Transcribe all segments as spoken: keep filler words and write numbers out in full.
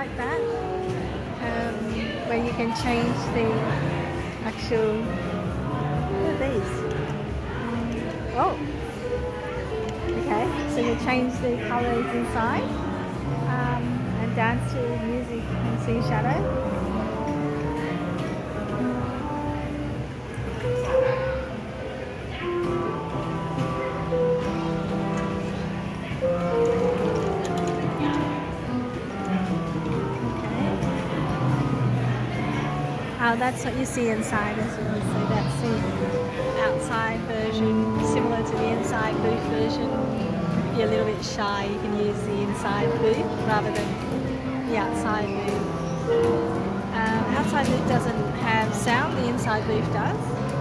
like that, um, where you can change the actual. What are these? Oh, okay. So you change the colours inside um, and dance to music and see shadow. Oh, that's what you see inside as well. So that's the outside version, similar to the inside booth version. If you're a little bit shy, you can use the inside booth rather than the outside booth. Um, outside booth doesn't have sound, the inside booth does.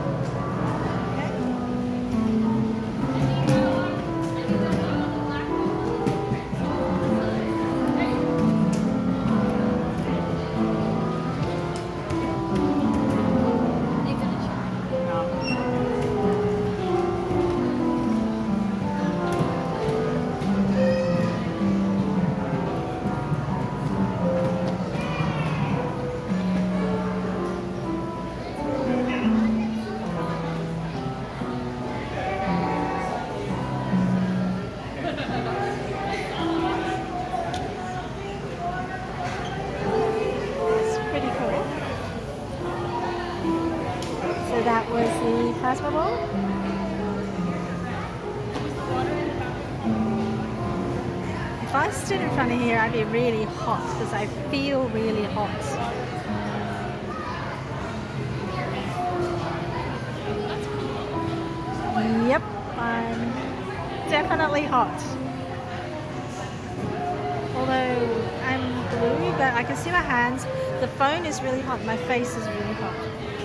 That was the plasma ball. If I stood in front of here, I'd be really hot because I feel really hot. Yep, I'm definitely hot. Although I'm blue, but I can see my hands. The phone is really hot. My face is really hot.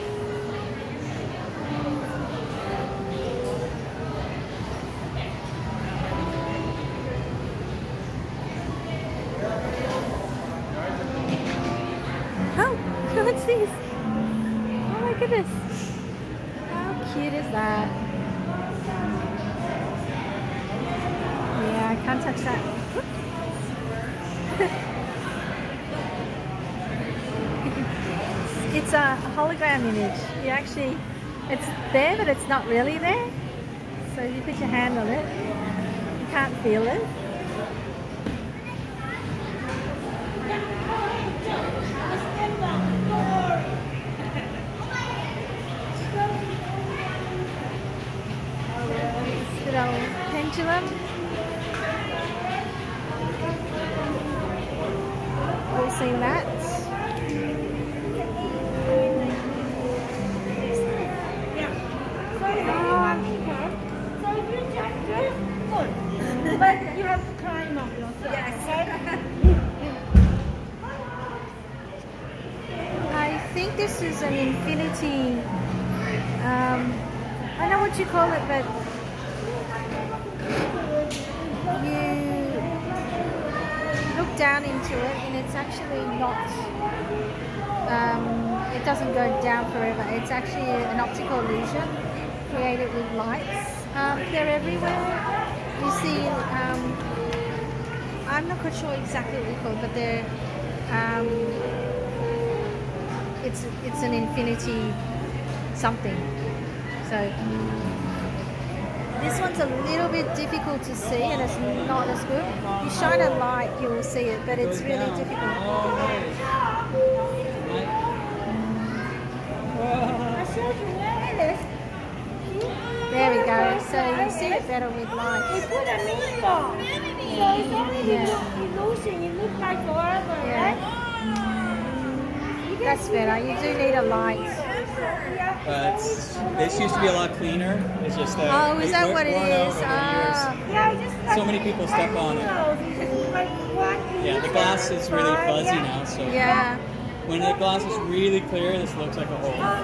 What's this? Oh my goodness. How cute is that? Yeah, I can't touch that. It's a hologram image. You actually, it's there but it's not really there. So you put your hand on it, you can't feel it. Pendulum. All seen that. Yeah. So if you want to come, so if you just good, but you have to climb up yourself. Yes. I think this is an infinity. Um, I don't know what you call it, but. You look down into it and it's actually not, um, it doesn't go down forever. It's actually an optical illusion created with lights. Um, they're everywhere. You see, um, I'm not quite sure exactly what they're called, but they're, um, it's, it's an infinity something. So. This one's a little bit difficult to see and it's not as good. You shine a light, you will see it, but it's really difficult. There we go. So you see it better with light. We put a meatball. So it's only the illusion. It looks like forever, yeah. Right? That's better. You do need a light. Uh, it's, this used to be a lot cleaner. It's just that. Oh, is that what it is? Ah. Yeah, just like so many people step on it. Yeah, the glass is really fuzzy now. So yeah. When the glass is really clear, this looks like a hole. Yeah.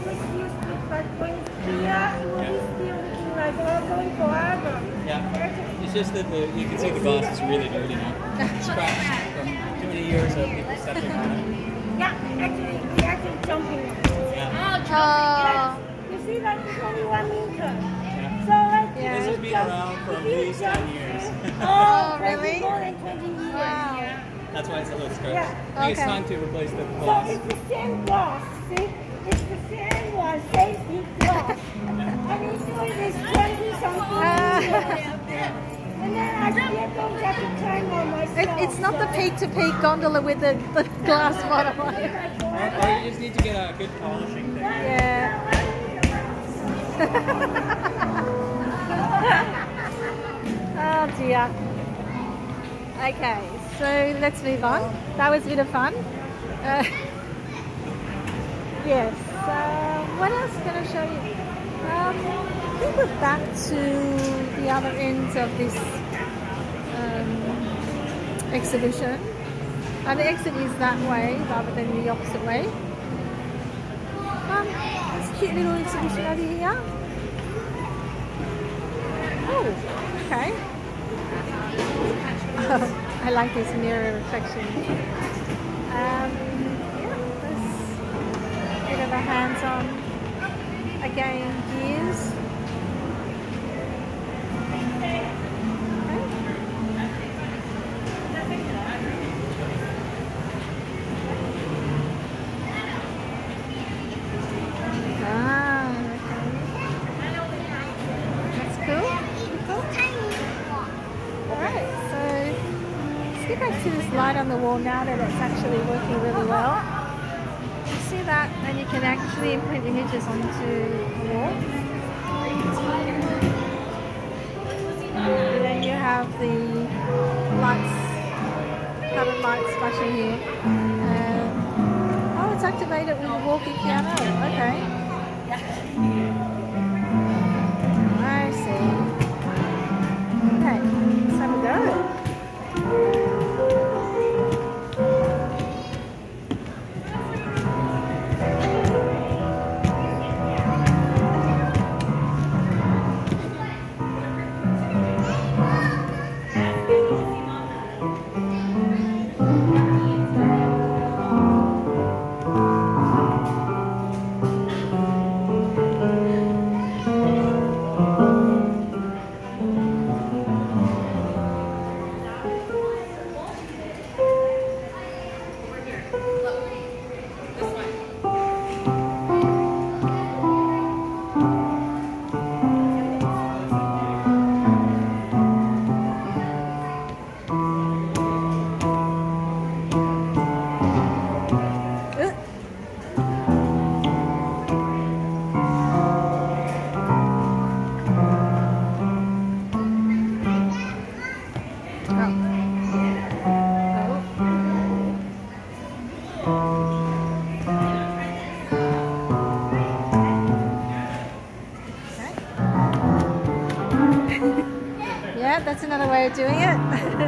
Yeah. It's just that the, you can see the glass is really dirty now. It's scratched from too many years of people stepping on it. Yeah, actually, we actually jumping. Yeah. Oh. You see, like it's only one meter. Yeah. So like yeah. This has been around for at least ten years. Oh, really? More than twenty years. Wow. Yeah. That's why it's a little stretched. Yeah. I think it's Okay. time to replace the So glass. it's the same glass, see? It's the same one, safety glass. And he's doing this twenty something years. And then I keep on getting time on myself. It, it's not the peak-to-peak gondola with the, the glass bottom on it. Or, or you just need to get a good polishing thing. Yeah. Oh dear. Okay, so let's move on. That was a bit of fun. Uh, yes. Uh, what else can I show you? Um, I think we're back to the other end of this um, exhibition. And the exit is that way rather than the opposite way. Um, it's a cute little exhibition over here. Oh, okay. Oh, I like this mirror reflection. Um, yeah, there's a bit of a hands-on, again, gears. To this light on the wall now that it's actually working really well. You see that, and you can actually imprint images onto the wall. And then you have the lights, coloured lights flashing here. Um, oh, it's activated with a walkie piano. Okay. I see. Okay, let's have a go. Yeah, that's another way of doing it.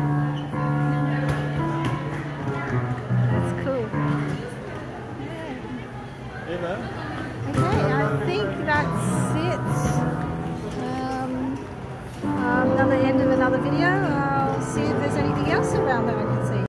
That's cool. Yeah. Okay, I think that's it. Um, another end of another video. I'll see if there's anything else around that I can see.